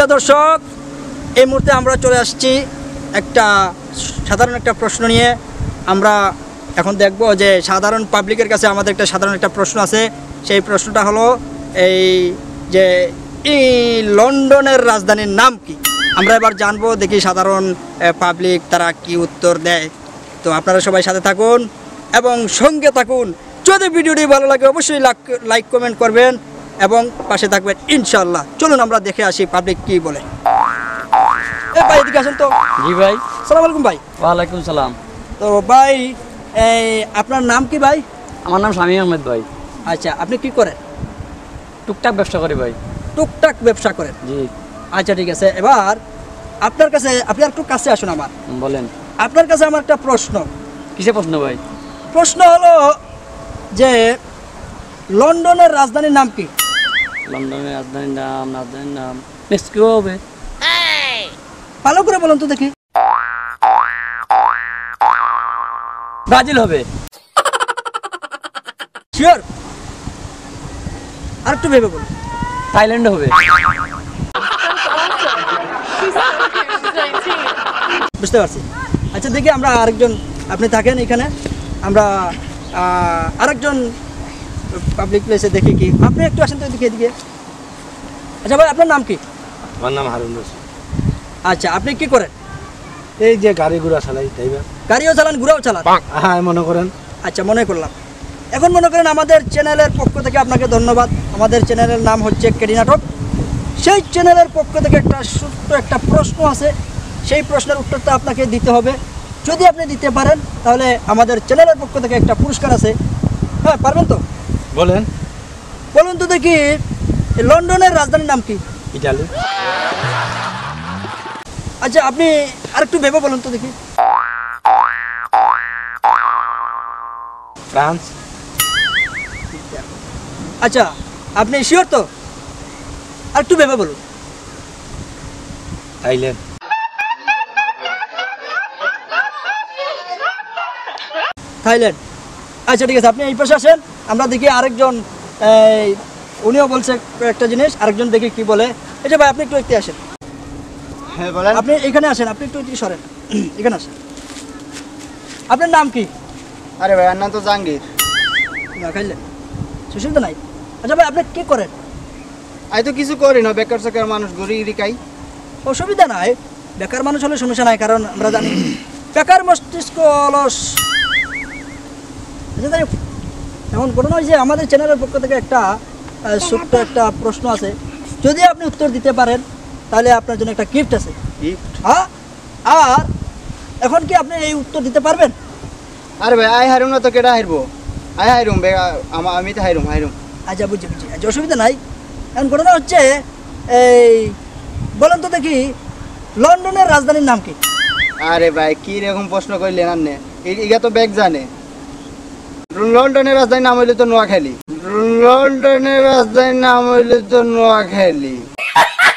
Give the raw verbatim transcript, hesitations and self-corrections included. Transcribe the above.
প্রিয় দর্শক, এই মুহূর্তে আমরা চলে আসছি একটা সাধারণ একটা প্রশ্ন নিয়ে। আমরা এখন দেখব যে সাধারণ পাবলিকের কাছে আমাদের একটা সাধারণ একটা প্রশ্ন আছে। সেই প্রশ্নটা হলো এই যে এই লন্ডনের রাজধানীর নাম কি। আমরা এবার জানবো, দেখি সাধারণ পাবলিক তারা কি উত্তর দেয়। তো আপনারা সবাই সাথে থাকুন এবং সঙ্গে থাকুন। যদি ভিডিওটি ভালো লাগে অবশ্যই লাইক কমেন্ট করবেন এবং পাশে থাকবেন ইনশাআল্লাহ। চলুন আমরা দেখে আসি পাবলিক কি বলে। এ ভাই এদিকে আসেন তো। জি ভাই। সালাম আলাইকুম ভাই। ওয়ালাইকুম সালাম। তো ভাই এই আপনার নাম কি ভাই? আমার নাম শামীম আহমেদ ভাই। আচ্ছা, আপনি কি করেন? টুকটাক ব্যবসা করি ভাই। টুকটাক ব্যবসা করেন? জি। আচ্ছা ঠিক আছে, এবার আপনার কাছে, আপনি একটু কাছে আসুন আমার। বলেন। আপনার কাছে আমার একটা প্রশ্ন। কিসে প্রশ্ন ভাই? প্রশ্ন হলো যে লন্ডনের রাজধানীর নাম কি? লন্ডনের রাজধানীর নাম রাজধানীর নাম মেক্সিকো হবে। ভালো করে বলুন তো দেখি। ব্রাজিল হবে। শিওর? আর একটু ভেবে বলুন। থাইল্যান্ড হবে। বুঝতে পারছি। আচ্ছা দেখি আমরা আরেকজন, আপনি থাকেন এখানে, আমরা আরেকজন পাবলিক প্লেসে দেখি কি। আপনি একটু আসেন তো এদিকে এদিকে। আচ্ছা ভাই, আপনার নাম কি? আমার নাম হারুন রশিদ। আচ্ছা, আপনি কি করেন? এই যে গাড়ি ঘোড়া চালাই, তাই না? গাড়িও চালান, ঘোড়াও চালান? হ্যাঁ, মনে করেন। আচ্ছা, মনে করলাম। এখন মনে করেন আমাদের চ্যানেলের পক্ষ থেকে আপনাকে ধন্যবাদ। আমাদের চ্যানেলের নাম হচ্ছে কেডি নাটক। সেই চ্যানেলের পক্ষ থেকে একটা ছোট্ট একটা প্রশ্ন আছে, সেই প্রশ্নের উত্তরটা আপনাকে দিতে হবে। যদি আপনি দিতে পারেন তাহলে আমাদের চ্যানেলের পক্ষ থেকে একটা পুরস্কার আছে। হ্যাঁ, পারবেন তো? বলেন। বলুন তো দেখি, লন্ডনের রাজধানীর নাম কি? ইটালি। আচ্ছা, আপনি আরেকটু ভেবে বলুন তো দেখি। ফ্রান্স। আচ্ছা, আপনি শিওর তো? আরেকটু ভেবে বলুন। থাইল্যান্ড। থাইল্যান্ড। আচ্ছা ঠিক আছে, আপনি এই পাশে আসেন, আমরা দেখি আরেকজন। এই উনিও বলছে একটা জিনিস, আরেকজন দেখি কি বলে। এই যে ভাই, আপনি একটু একটু আসেন। হ্যাঁ বলেন। আপনি এখানে আসেন, আপনি একটু একটু সরেন, এখানে আসেন। আপনার নাম কি? আরে ভাই, আর নাম তো জাহাঙ্গীর। না খাইলেন, সুবিধা নাই। আচ্ছা ভাই, আপনি কি করেন? আমি তো কিছু করি না, বেকার সেকার মানুষ, ঘুরি রিকাই। অসুবিধা নাই, বেকার মানুষ হলে সমস্যা নাই, কারণ আমরা জানি বেকার মস্তিষ্ক অলস। আচ্ছা, তাই এমন ঘটনা হয়েছে, আমাদের চ্যানেলের পক্ষ থেকে একটা ছোট্ট একটা প্রশ্ন আছে। যদি আপনি উত্তর দিতে পারেন তাহলে আপনার জন্য একটা গিফট আছে। গিফট? হ্যাঁ। আর এখন কি আপনি এই উত্তর দিতে পারবেন? আরে ভাই, আই হারুম না তো কেডা হারবো? আই হারুম, আমি তো হারুম হারুম। আচ্ছা, বুঝছি বুঝছি। আচ্ছা, অসুবিধা নাই। এখন ঘটনা হচ্ছে এই, বলেন তো দেখি, লন্ডনের রাজধানীর নাম কি? আরে ভাই, কি রকম প্রশ্ন করলেন আপনি? ইগা তো ব্যাগ জানে। লন্ডনের রাজধানীর নাম হইলে তো নোয়াখালী। লন্ডনের রাজধানীর নাম হইলে তো নোয়াখালী।